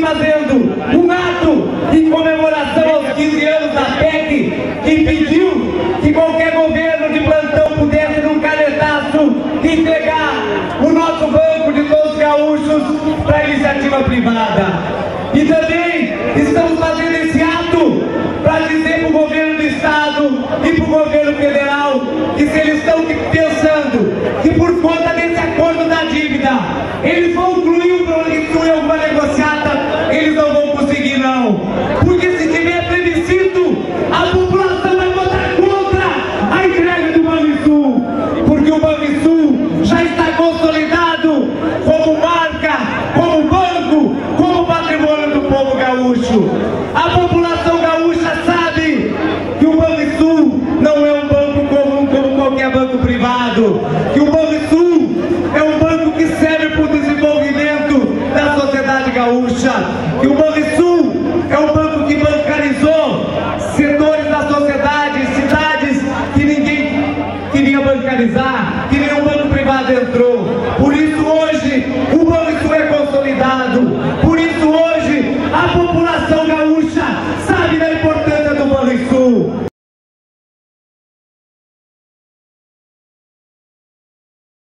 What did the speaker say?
fazendo um ato em comemoração aos 15 anos da PEC, que pediu que qualquer governo de plantão pudesse, num canetaço, entregar o nosso banco de todos os gaúchos para a iniciativa privada. E também estamos fazendo esse ato para dizer para o governo do estado e para o governo federal que, se eles estão pensando que por conta desse acordo da dívida eles vão incluir alguma negociata, eles não vão conseguir não. Porque se tiver plebiscito, a população vai votar contra a entrega do Banrisul. Porque o Banrisul já está consolidado como marca, como banco, como patrimônio do povo gaúcho. A população gaúcha sabe que o Banrisul não é um banco comum como qualquer banco privado. Que o Banrisul é um banco que serve para o desenvolvimento da sociedade gaúcha. Que o Banrisul é um banco que bancarizou setores